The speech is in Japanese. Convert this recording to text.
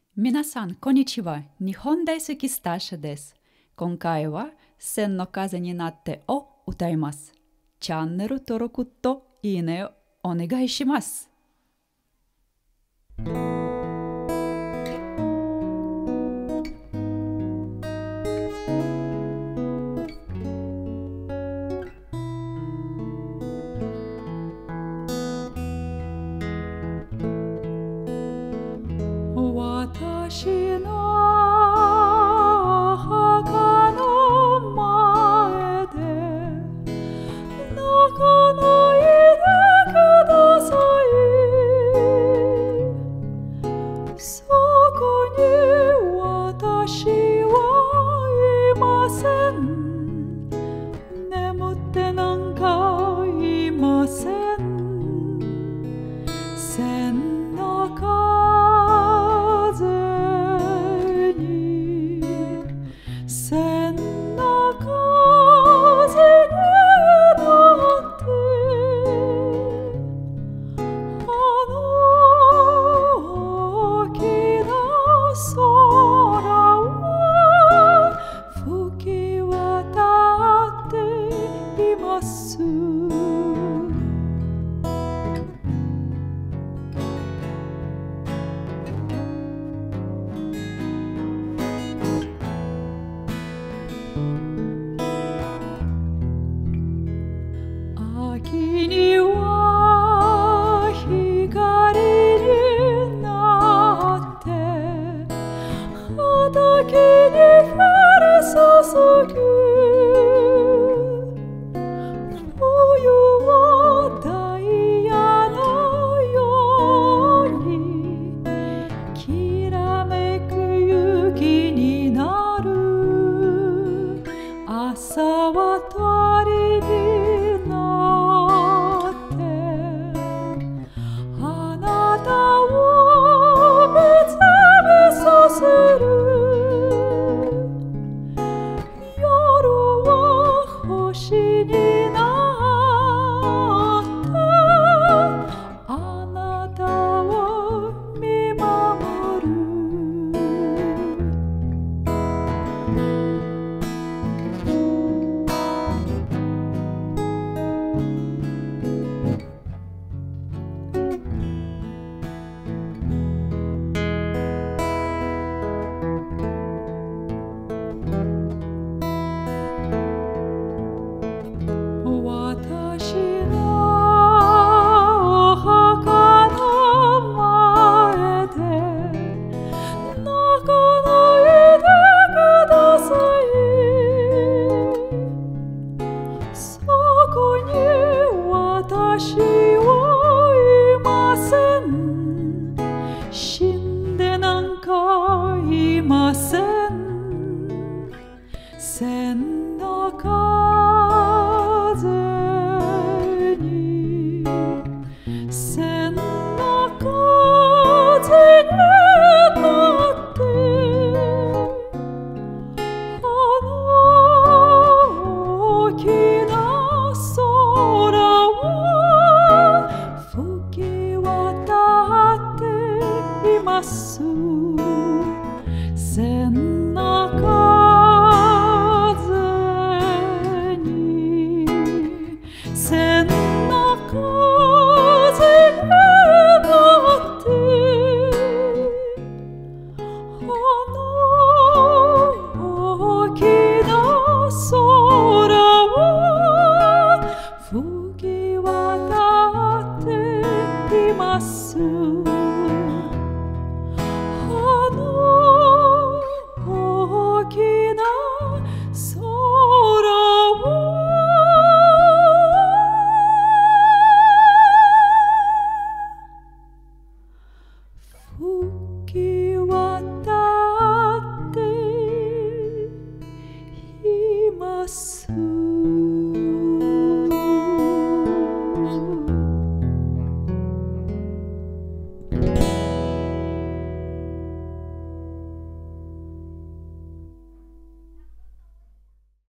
皆さん、こんにちは。日本大好きスターシャです。今回は千の風になってを歌います。チャンネル登録といいねをお願いします。私の墓の前で泣かないでください。そこに私はいません。眠ってなんかいません。千の風千の風になってあの大きな空は吹き渡っています。秋には光になって畑に降り注ぐ。冬はダイヤのようにきらめく雪になる。朝は鳥に星になってあなたを見守る。私の墓の前で泣かないでください。そこに私はいません。死んでなんかいません。千の風千の風になってあの大きな空は吹き渡っています。千の風に千の風吹き渡っています。